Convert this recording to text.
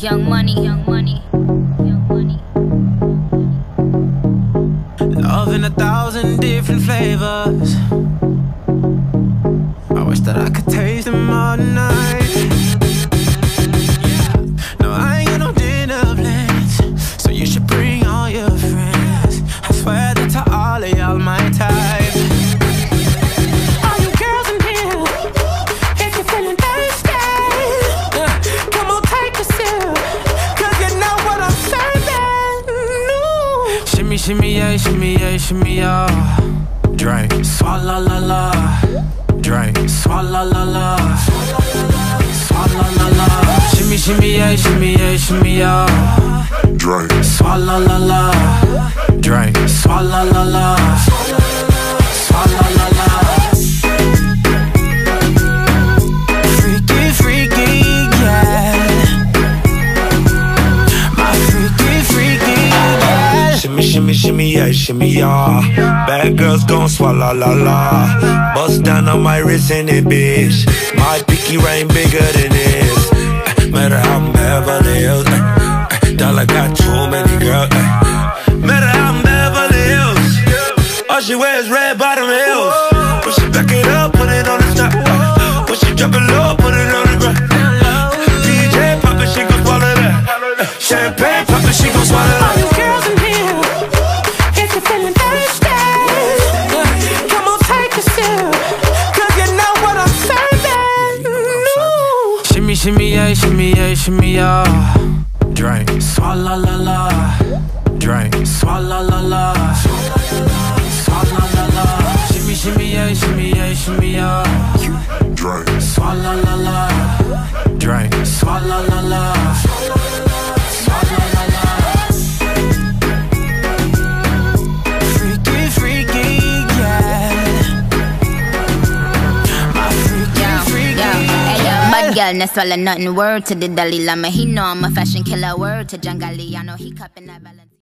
Young Money, Young Money, Young Money. Love in 1,000 different flavors. I wish that I could taste them all night. No, I ain't got no dinner plans, so you should bring all your friends. I swear that to all of y'all my type. All you girls in here, if you're feeling thirsty, come on, take a sip, 'cause you know what I'm serving. No. Shimmy, shimmy, yeah, shimmy, yeah, shimmy, yeah. Drink, swalla la la. Drink, swalla la la. Swalla la la. Shimmy, shimmy, yeah, shimmy, yeah, shimmy, yeah. Drink, Swalla la la. Drink, swalla la la. Swalla la la. Freaky, freaky, yeah. My freaky, freaky, yeah. shimmy, shimmy, shimmy, yeah, shimmy, yeah. Bad girls gon' swallow la la. Bust down on my wrist and it, bitch. My pinky ring bigger than this. Matter how I'm Beverly Hills. Dollar got too many girls. Matter how I'm Beverly Hills. All she wears red bottom heels. When she back it up, put it on the top. When she drop it low, put it on the ground. DJ poppin', she gon' swallow that. Champagne poppin', she gon' swallow that. All you girls in here, if you're feeling thirsty, come on, take a sip, 'cause you know what I'm serving. No. Shimmy, shimmy, yeah, shimmy, yeah, shimmy, yeah. Drink, swalla la la. Drink, swalla la la. Swalla la la. Shimmy, shimmy, yeah, shimmy, yeah, shimmy, yeah. Drink, Swalla la la. Drink, swalla la la. Swalla la la. Freaky, freaky, yeah. My freaky, freaky, yeah. Bad girl, no swallow nothing. Word to the Dalai Lama. He know I'm a fashion killer. Word to Jangali. I know he cupping that balance.